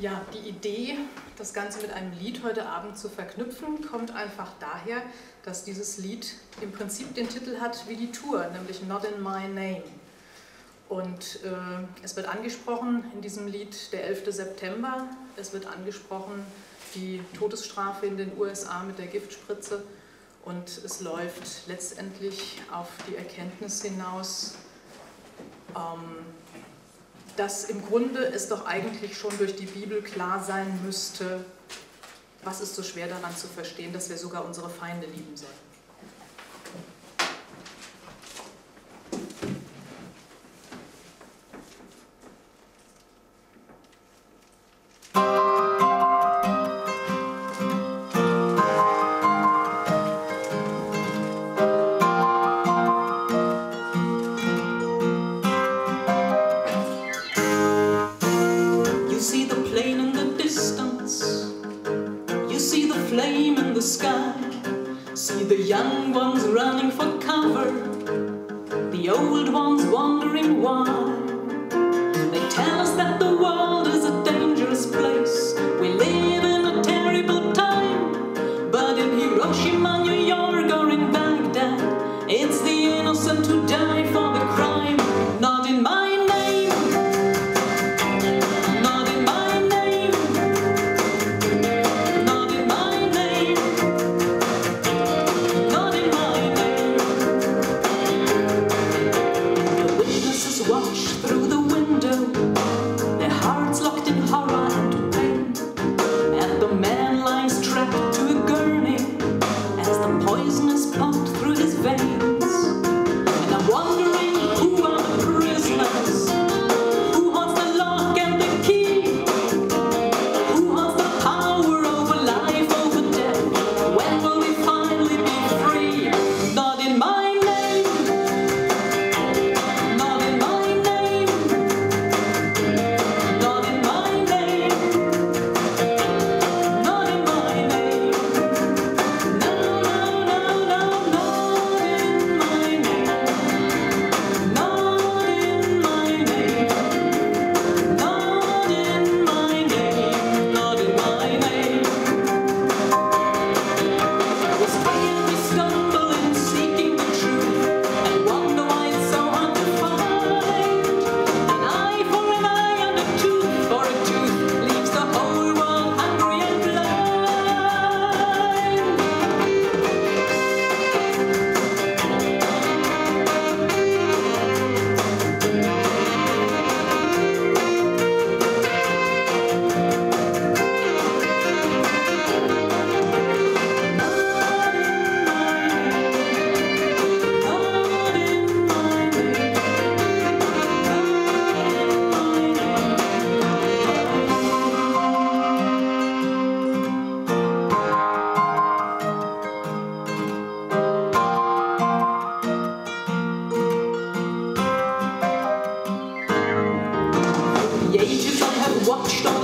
Ja, die Idee, das Ganze mit einem Lied heute Abend zu verknüpfen, kommt einfach daher, dass dieses Lied im Prinzip den Titel hat wie die Tour, nämlich Not in My Name. Und es wird angesprochen in diesem Lied der 11. September, es wird angesprochen die Todesstrafe in den USA mit der Giftspritze und es läuft letztendlich auf die Erkenntnis hinaus, dass im Grunde es doch eigentlich schon durch die Bibel klar sein müsste, was ist so schwer daran zu verstehen, dass wir sogar unsere Feinde lieben sollen. Flame in the sky. See the young ones running for cover, the old ones wondering why. They tell us that the world is a dangerous place. We live in a terrible time. But in Hiroshima, New York, or in Baghdad, it's the innocent who die for the crime. Not in my name. Not in my name. Not in my name. Not in my name. The witnesses watch through the window, their hearts locked in horror and pain, and the man lies strapped to a gurney as the poison is pumped through his veins. And I'm wondering, who are the prisoners? Who holds the lock and the key? Who holds the power over life, over death? When will we finally be free? Not in my name. Not in my name. Not in my name. Not in my name. No, no, no, no, not in my name. Not in my name. Not in my name. Not in my name. We stray and we stumble in seeking the truth, and wonder why it's so hard to find. An eye for an eye and a tooth for a tooth leaves the whole world hungry and blind. The ages I have watched all